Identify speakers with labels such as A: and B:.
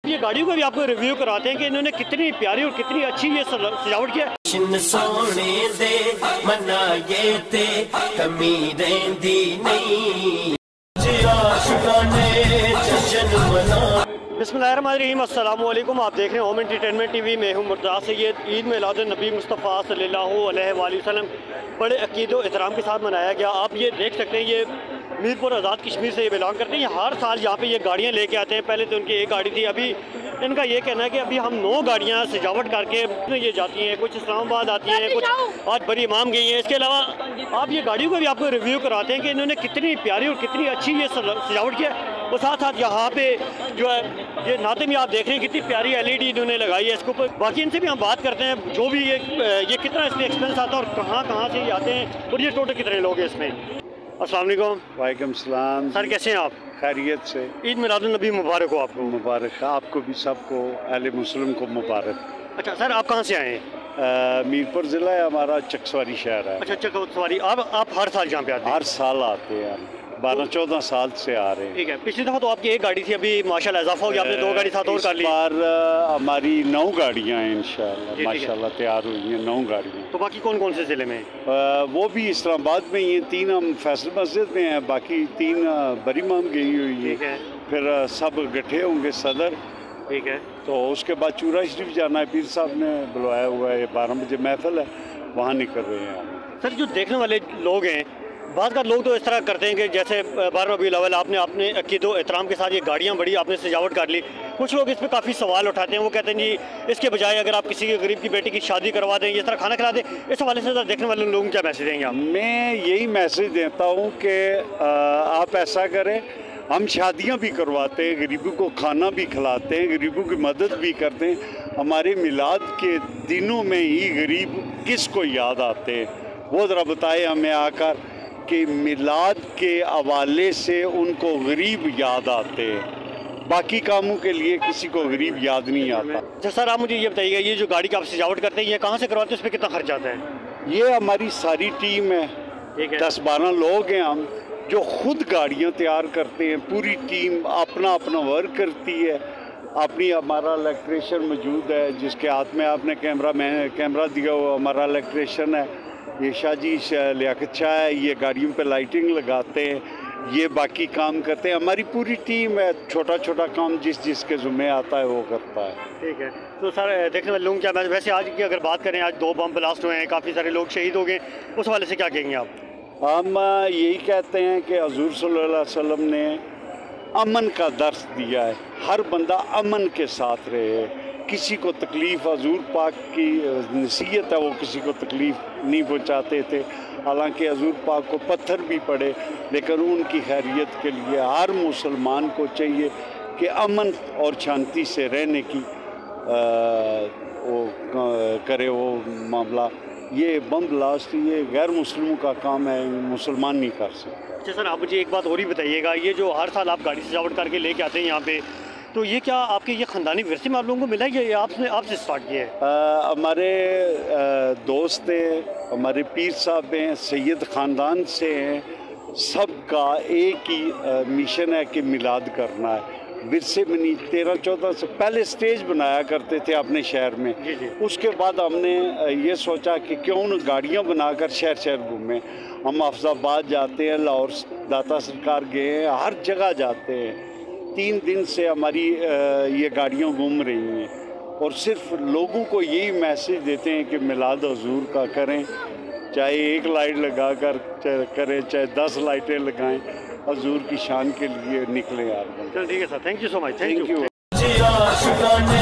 A: یہ گاڑیوں کا بھی آپ کو ریویو کراتے ہیں کہ انہوں نے کتنی پیاری اور کتنی اچھی یہ سجاوٹ کیا ہے۔ بسم اللہ الرحمن الرحیم، السلام علیکم۔ آپ دیکھ رہے ہیں ہوم انٹرٹینمنٹ ٹی وی، میں ہوں مرتضیٰ سید۔ عید میلاد النبی مصطفیٰ صلی اللہ علیہ وآلہ وسلم بڑے عقید و احترام کے ساتھ منایا گیا۔ آپ یہ دیکھ سکتے ہیں، یہ میر پور آزاد کشمیر سے یہ بلانگ کرتے ہیں۔ یہ ہر سال یہاں پہ یہ گاڑیاں لے کے آتے ہیں۔ پہلے تو ان کی ایک گاڑی تھی، ابھی ان کا یہ کہنا ہے کہ ابھی ہم 9 گاڑیاں سجاوٹ کر کے یہ جاتی ہیں، کچھ اسلام آباد آتی ہیں، کچھ آج بڑی امام گئی ہیں۔ اس کے علاوہ آپ یہ گاڑیوں کا بھی آپ کو ریویو کراتے ہیں کہ انہوں نے کتنی پیاری اور کتنی اچھی یہ سجاوٹ کیا ہے۔ اور ساتھ ساتھ یہاں پہ جو ہے یہ ناطے میں آپ دیکھ رہے ہیں کتنی پیاری LED انہوں نے لگائی ہے اس کے اوپر۔ باقی ان سے بھی ہم بات کرتے ہیں جو بھی یہ کتنا اس میں ایکسپینس آتا ہے اور کہاں سے یہ آتے ہیں اور یہ ٹوٹل کتنے لوگ ہیں اس میں۔ السلام علیکم۔
B: وعلیکم السلام
A: سر، کیسے ہیں آپ؟
B: خیریت سے۔
A: عید میلاد النبی مبارک ہو آپ کو۔
B: مبارک، آپ کو بھی، سب کو، اہل مسلم کو مبارک۔
A: اچھا سر، آپ کہاں سے آئے ہیں؟
B: میرپور ضلع ہے ہمارا، چکسواری شہر ہے۔
A: اچھا چکسواری۔ آپ ہر سال جہاں پہ آتے ہیں؟
B: ہر سال آتے ہیں، 12-14 سال سے آ رہے ہیں۔
A: ٹھیک ہے، پچھلی دفعہ تو آپ کی ایک گاڑی تھی، ابھی ماشاءاللہ اضافہ ہو گیا، آپ نے 2 گاڑی ساتھ اور کر لی۔
B: اس بار ہماری 9 گاڑیاں ہیں انشاءاللہ، ماشاءاللہ تیار ہوئی ہیں 9 گاڑیاں۔
A: تو باقی کون کون سے ضلع میں؟
B: وہ بھی اسلام آباد میں ہی ہیں، 3 ہم فیصل مسجد میں ہیں، باقی 3 بری مام گئی ہوئی ہیں، پھر سب گٹھے ہوں گے صدر۔
A: ٹھیک ہے،
B: تو اس کے بعد چورا شریف جانا ہے، پیر صاحب نے بلوایا ہوا ہے، 12 بجے محفل ہے، وہاں نکل رہے ہیں ہم۔
A: سر جو دیکھنے والے لوگ ہیں، بعض کا لوگ تو اس طرح کرتے ہیں کہ جیسے 12 ربیع الاول آپ نے اپنے عقید و احترام کے ساتھ یہ گاڑیاں بڑی آپ نے سجاوٹ کر لی۔ کچھ لوگ اس پہ کافی سوال اٹھاتے ہیں، وہ کہتے ہیں جی اس کے بجائے اگر آپ کسی کے غریب کی بیٹی کی شادی کروا دیں، اس طرح کھانا کھلا دیں، اس حوالے سے دیکھنے والے لوگوں کو کیا میسج دیں گے آپ؟
B: میں یہی میسج دیتا ہوں کہ آپ ایسا کریں، ہم شادیاں بھی کرواتے ہیں، غریبوں کو کھانا بھی کھلاتے ہیں، غریبوں کی مدد بھی کرتے ہیں۔ ہمارے میلاد کے دنوں میں ہی غریب کس کو یاد آتے ہیں، وہ ذرا بتائے ہمیں آ کر کہ میلاد کے حوالے سے ان کو غریب یاد آتے ہیں، باقی کاموں کے لیے کسی کو غریب یاد نہیں آتا۔
A: اچھا سر، آپ مجھے یہ بتائیے گا، یہ جو گاڑی کا آپ سجاوٹ کرتے ہیں یہ کہاں سے کرواتے ہیں، اس پہ کتنا خرچ آتا ہے؟
B: یہ ہماری ساری ٹیم ہے، 10-12 لوگ ہیں ہم جو خود گاڑیاں تیار کرتے ہیں، پوری ٹیم اپنا ورک کرتی ہے۔ اپنی ہمارا الیکٹریشین موجود ہے جس کے ہاتھ میں آپ نے کیمرہ دیا ہوا، ہمارا الیکٹریشین ہے، یہ شاہ جی لیاقت شاہ ہے، یہ گاڑیوں پہ لائٹنگ لگاتے ہیں، یہ باقی کام کرتے ہیں۔ ہماری پوری ٹیم ہے، چھوٹا کام جس کے ذمہ آتا ہے وہ کرتا ہے۔
A: ٹھیک ہے، تو سر دیکھنے والے لوگ کیا، ویسے آج کی اگر بات کریں، آج 2 بم بلاسٹ ہوئے ہیں، کافی سارے لوگ شہید ہو گئے، اس حوالے سے کیا کہیں گے آپ؟
B: ہم یہی کہتے ہیں کہ حضور صلی اللہ علیہ وسلم نے امن کا درس دیا ہے، ہر بندہ امن کے ساتھ رہے، کسی کو تکلیف، حضور پاک کی نصیحت ہے وہ کسی کو تکلیف نہیں پہنچاتے تھے، حالانکہ حضور پاک کو پتھر بھی پڑے، لیکن ان کی خیریت کے لیے ہر مسلمان کو چاہیے کہ امن اور شانتی سے رہنے کی وہ کرے وہ معاملہ۔ یہ بم بلاسٹ یہ غیر مسلموں کا کام ہے، مسلمان نہیں کر سکتے۔
A: اچھا سر، آپ مجھے ایک بات اور ہی بتائیے گا، یہ جو ہر سال آپ گاڑی سجاوٹ کر کے لے کے آتے ہیں یہاں پہ، تو یہ کیا آپ کے یہ خاندانی ورثے میں آپ لوگوں کو ملا ہے یا آپ سے اسٹارٹ کیا ہے؟
B: ہمارے دوست ہیں، ہمارے پیر صاحب ہیں، سید خاندان سے ہیں، سب کا ایک ہی مشن ہے کہ میلاد کرنا ہے۔ ورثے میں نہیں، 13-14 سے پہلے سٹیج بنایا کرتے تھے اپنے شہر میں، اس کے بعد ہم نے یہ سوچا کہ کیوں نہ گاڑیاں بنا کر شہر گھومیں۔ ہم حافظ آباد جاتے ہیں، لاہور داتا سرکار گئے ہیں، ہر جگہ جاتے ہیں۔ 3 دن سے ہماری یہ گاڑیاں گھوم رہی ہیں اور صرف لوگوں کو یہی میسج دیتے ہیں کہ میلاد حضور کا کریں، چاہے 1 لائٹ لگا کر کریں، چاہے 10 لائٹیں لگائیں، حضور کی شان کے لیے نکلیں یار۔
A: چلو ٹھیک ہے sir, thank you so much, thank you.